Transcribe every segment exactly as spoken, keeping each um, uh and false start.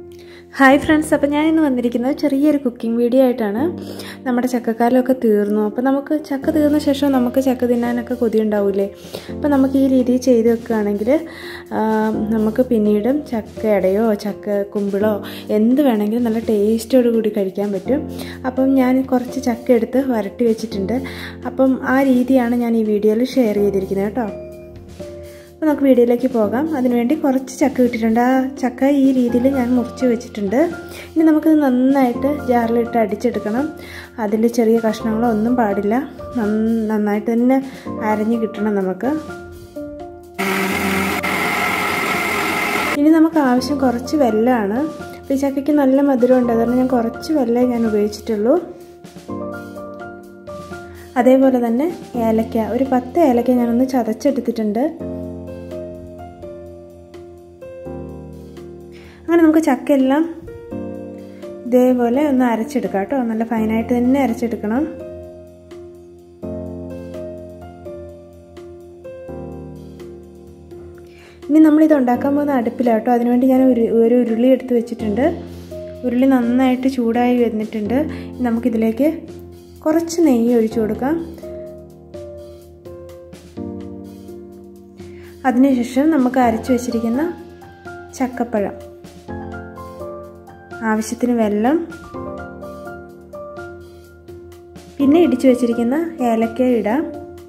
Hi friends, അപ്പോൾ ഞാൻ ഇന്ന് വന്നിരിക്കുന്നത് ചെറിയൊരു കുക്കിംഗ് വീഡിയോ ആയിട്ടാണ്. നമ്മുടെ ചക്കക്കാലമൊക്കെ തീർന്നു. അപ്പോൾ നമുക്ക് ചക്ക തീർന്ന ശേഷം നമുക്ക് ചക്ക തിന്നാനൊക്കെ കൊതി ഉണ്ടാവില്ലേ? അപ്പോൾ നമുക്ക് ഈ രീതിയിൽ ചെയ്ത് വെക്കുകയാണെങ്കിൽ നമുക്ക് പിന്നീടും ചക്കയടയോ ചക്ക കുമ്പിളോ എന്ത് വേണമെങ്കിലും നല്ല ടേസ്റ്റോട് കൂടി കഴിക്കാൻ പറ്റും. അപ്പം ഞാൻ കുറച്ച് ചക്ക എടുത്ത് വരട്ടി വെച്ചിട്ടുണ്ട്. അപ്പം ആ രീതിയാണ് ഞാൻ ഈ വീഡിയോയിൽ ഷെയർ ചെയ്തിരിക്കുന്നത് കേട്ടോ. അപ്പോൾ നമുക്ക് വീഡിയോയിലേക്ക് പോകാം. അതിനുവേണ്ടി കുറച്ച് ചക്ക കിട്ടിയിട്ടുണ്ട്. ആ ചക്ക ഈ രീതിയിൽ ഞാൻ മുറിച്ച് വെച്ചിട്ടുണ്ട്. ഇനി നമുക്കിത് നന്നായിട്ട് ജാറിലിട്ട് അടിച്ചെടുക്കണം. അതിൽ ചെറിയ കഷ്ണങ്ങളോ ഒന്നും പാടില്ല. നന്നായിട്ട് തന്നെ അരഞ്ഞ് കിട്ടണം നമുക്ക്. ഇനി നമുക്ക് ആവശ്യം കുറച്ച് വെല്ലമാണ്. അപ്പോൾ ഈ ചക്കയ്ക്ക് നല്ല മധുരമുണ്ട്, അതുകൊണ്ട് ഞാൻ കുറച്ച് വെല്ലമേ ഞാൻ ഉപയോഗിച്ചിട്ടുള്ളൂ. അതേപോലെ തന്നെ ഏലക്ക, ഒരു പത്ത് ഏലക്ക ഞാനൊന്ന് ചതച്ചെടുത്തിട്ടുണ്ട്. അങ്ങനെ നമുക്ക് ചക്കയെല്ലാം ഇതേപോലെ ഒന്ന് അരച്ചെടുക്കാം കേട്ടോ. നല്ല ഫൈനായിട്ട് തന്നെ അരച്ചെടുക്കണം. ഇനി നമ്മളിത് ഉണ്ടാക്കാൻ പോകുന്ന അടുപ്പിലാട്ടോ. അതിനുവേണ്ടി ഞാൻ ഒരു ഒരു ഉരുളി എടുത്ത് വെച്ചിട്ടുണ്ട്. ഉരുളി നന്നായിട്ട് ചൂടായി വന്നിട്ടുണ്ട്. നമുക്കിതിലേക്ക് കുറച്ച് നെയ്യ് ഒഴിച്ചു കൊടുക്കാം. അതിനുശേഷം നമുക്ക് അരച്ചു വെച്ചിരിക്കുന്ന ചക്കപ്പഴം, ആവശ്യത്തിന് വെള്ളം, പിന്നെ ഇടിച്ചു വെച്ചിരിക്കുന്ന ഏലക്ക ഇടാം.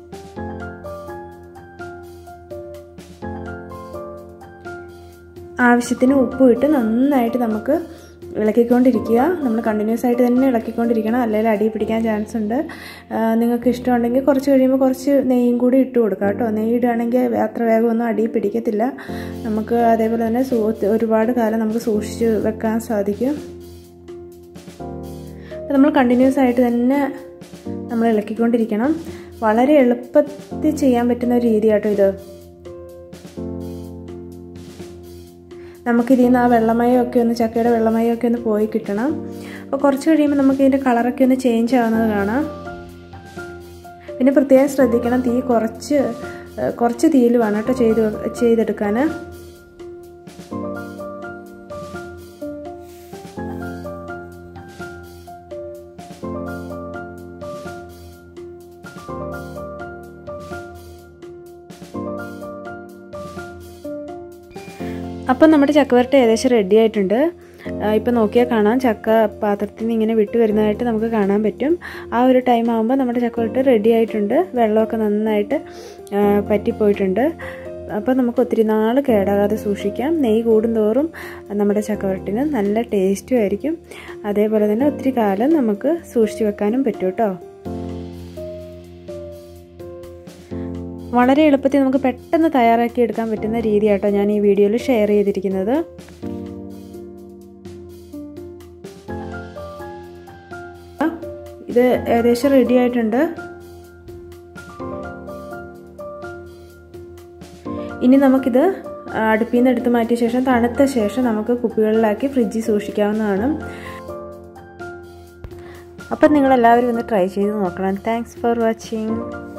ആവശ്യത്തിന് ഉപ്പും ഇട്ട് നന്നായിട്ട് നമുക്ക് ഇളക്കിക്കൊണ്ടിരിക്കുക. നമ്മൾ കണ്ടിന്യൂസ് ആയിട്ട് തന്നെ ഇളക്കിക്കൊണ്ടിരിക്കണം, അല്ലെങ്കിൽ അടി പിടിക്കാൻ ചാൻസ് ഉണ്ട്. നിങ്ങൾക്ക് ഇഷ്ടമുണ്ടെങ്കിൽ കുറച്ച് കഴിയുമ്പോൾ കുറച്ച് നെയ്യും കൂടി ഇട്ട് കൊടുക്കാം കേട്ടോ. നെയ്യ് ഇടുകയാണെങ്കിൽ അത്ര വേഗമൊന്നും അടി പിടിക്കത്തില്ല. നമുക്ക് അതേപോലെ തന്നെ ഒരുപാട് കാലം നമുക്ക് സൂക്ഷിച്ച് വെക്കാൻ സാധിക്കും. നമ്മൾ കണ്ടിന്യൂസ് ആയിട്ട് തന്നെ നമ്മൾ ഇളക്കിക്കൊണ്ടിരിക്കണം. വളരെ എളുപ്പത്തിൽ ചെയ്യാൻ പറ്റുന്ന ഒരു രീതി കേട്ടോ ഇത്. നമുക്കിതിൽ നിന്ന് ആ വെള്ളമയമൊക്കെ ഒന്ന്, ചക്കയുടെ വെള്ളമയമൊക്കെ ഒന്ന് പോയി കിട്ടണം. അപ്പോൾ കുറച്ച് കഴിയുമ്പോൾ നമുക്ക് ഇതിൻ്റെ കളറൊക്കെ ഒന്ന് ചേഞ്ച് ആവുന്നത് കാണാം. പിന്നെ പ്രത്യേകം ശ്രദ്ധിക്കണം, തീ കുറച്ച് കുറച്ച് തീയിൽ വേണം കേട്ടോ ചെയ്ത് ചെയ്തെടുക്കാൻ. അപ്പം നമ്മുടെ ചക്കവരട്ടി ഏകദേശം റെഡി ആയിട്ടുണ്ട്. ഇപ്പം നോക്കിയാൽ കാണാം, ചക്ക പാത്രത്തിൽ നിന്ന് ഇങ്ങനെ വിട്ട് വരുന്നതായിട്ട് നമുക്ക് കാണാൻ പറ്റും. ആ ഒരു ടൈം ആകുമ്പോൾ നമ്മുടെ ചക്കവരട്ടി റെഡി ആയിട്ടുണ്ട്. വെള്ളമൊക്കെ നന്നായിട്ട് പറ്റിപ്പോയിട്ടുണ്ട്. അപ്പോൾ നമുക്ക് ഒത്തിരി നാൾ കേടാകാതെ സൂക്ഷിക്കാം. നെയ്യ് കൂടുന്തോറും നമ്മുടെ ചക്കവരട്ടിന് നല്ല ടേസ്റ്റും ആയിരിക്കും. അതേപോലെ തന്നെ ഒത്തിരി കാലം നമുക്ക് സൂക്ഷിച്ച് വെക്കാനും പറ്റും കേട്ടോ. വളരെ എളുപ്പത്തിൽ നമുക്ക് പെട്ടെന്ന് തയ്യാറാക്കി എടുക്കാൻ പറ്റുന്ന രീതിയാട്ടോ ഞാൻ ഈ വീഡിയോയിൽ ഷെയർ ചെയ്തിരിക്കുന്നത്. ഇത് ഏകദേശം റെഡി ആയിട്ടുണ്ട്. ഇനി നമുക്കിത് അടുപ്പിൽ നിന്ന് എടുത്ത് മാറ്റിയ ശേഷം തണുത്ത ശേഷം നമുക്ക് കുപ്പികളിലാക്കി ഫ്രിഡ്ജിൽ സൂക്ഷിക്കാവുന്നതാണ്. അപ്പം നിങ്ങളെല്ലാവരും ഒന്ന് ട്രൈ ചെയ്ത് നോക്കണം. Thanks for watching.